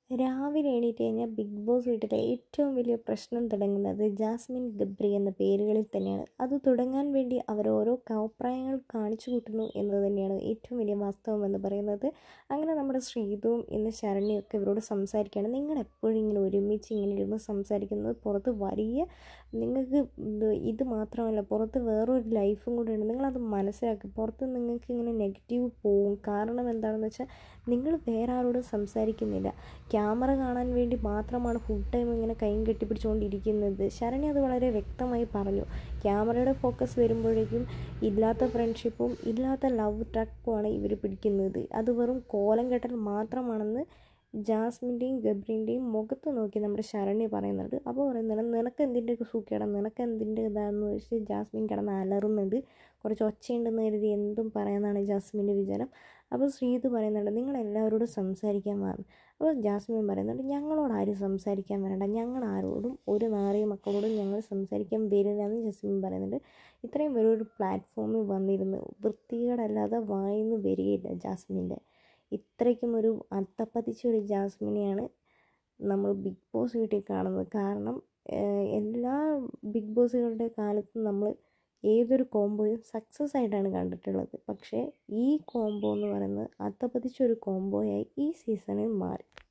രാവിലെ എണീറ്റ് കഴിഞ്ഞാൽ ബിഗ് ബോസ് വീട്ടിലെ ഏറ്റവും വലിയ പ്രശ്നം തുടങ്ങുന്നത് ജാസ്മിൻ ഗബ്രി എന്ന പേരുകളിൽ തന്നെയാണ്. അത് തുടങ്ങാൻ വേണ്ടി അവർ ഓരോ കോപ്രായങ്ങൾ കാണിച്ചു കൂട്ടുന്നു എന്നത് തന്നെയാണ് ഏറ്റവും വലിയ വാസ്തവം എന്ന് പറയുന്നത്. അങ്ങനെ നമ്മുടെ ശ്രീതുവും ഇന്ന് ശരണ്യൊക്കെ ഇവരോട് സംസാരിക്കുകയാണ്. നിങ്ങൾ എപ്പോഴും ഇങ്ങനെ ഒരുമിച്ച് ഇങ്ങനെ ഇരുന്ന് സംസാരിക്കുന്നത് പുറത്ത് വലിയ നിങ്ങൾക്ക് ഇത് മാത്രമല്ല, പുറത്ത് വേറൊരു ലൈഫും കൂടെ ഉണ്ട്, നിങ്ങളത് മനസ്സിലാക്കുക. പുറത്ത് നിങ്ങൾക്ക് ഇങ്ങനെ നെഗറ്റീവ് പോവും. കാരണം എന്താണെന്ന് വെച്ചാൽ നിങ്ങൾ വേറെ ആരോടും സംസാരിക്കുന്നില്ല, ക്യാമറ കാണാൻ വേണ്ടി മാത്രമാണ് ഫുൾ ടൈം ഇങ്ങനെ കൈയും കെട്ടിപ്പിടിച്ചുകൊണ്ടിരിക്കുന്നത്. ശരണ്യ അത് വളരെ വ്യക്തമായി പറഞ്ഞു. ക്യാമറയുടെ ഫോക്കസ് വരുമ്പോഴേക്കും ഇല്ലാത്ത ഫ്രണ്ട്ഷിപ്പും ഇല്ലാത്ത ലവ് ട്രാക്കുമാണ് ഇവർ പിടിക്കുന്നത്. അത് വെറും കോലം കെട്ടൽ മാത്രമാണെന്ന് ജാസ്മിൻ്റെയും ഗബ്രീൻ്റെയും മുഖത്ത് നോക്കി നമ്മുടെ ശരണ്യ പറയുന്നുണ്ട്. അപ്പോൾ പറയുന്നത് നിനക്ക് എന്തിൻ്റെ സൂക്കേടാണ്, നിനക്ക് എന്തിൻ്റെ ഇതാണെന്ന് വെച്ച് ജാസ്മിൻ കിടന്ന് അലറുന്നുണ്ട്. കുറച്ച് ഒച്ചയുണ്ടെന്ന് കരുതി എന്തും പറയാമെന്നാണ് ജാസ്മിൻ്റെ വിചാരം. അപ്പോൾ ശ്രീത് പറയുന്നുണ്ട് നിങ്ങൾ എല്ലാവരോടും സംസാരിക്കാൻ വരണം. അപ്പോൾ ജാസ്മിൻ പറയുന്നുണ്ട് ഞങ്ങളോട് ആരും സംസാരിക്കാൻ വരണ്ട, ഞങ്ങൾ ആരോടും ഒരു നാറിയ മക്കളോടും ഞങ്ങൾ സംസാരിക്കാൻ വരില്ല എന്ന് ജാസ്മിൻ പറയുന്നുണ്ട്. ഇത്രയും വലിയൊരു പ്ലാറ്റ്ഫോമിൽ വന്നിരുന്ന് വൃത്തികേടല്ലാതെ വായിന്ന് വരികയില്ല ജാസ്മിൻ്റെ. ഇത്രയ്ക്കും ഒരു അത്തപ്പതിച്ച ഒരു ജാസ്മിനെയാണ് നമ്മൾ ബിഗ് ബോസ് വീട്ടിൽ കാണുന്നത്. കാരണം എല്ലാ ബിഗ് ബോസുകളുടെ കാലത്തും നമ്മൾ ഏതൊരു കോംബോയും സക്സസ് ആയിട്ടാണ് കണ്ടിട്ടുള്ളത്. പക്ഷേ ഈ കോംബോ എന്ന് പറയുന്നത് അത്തപ്പതിച്ചൊരു കോംബോയായി ഈ സീസണിൽ മാറി.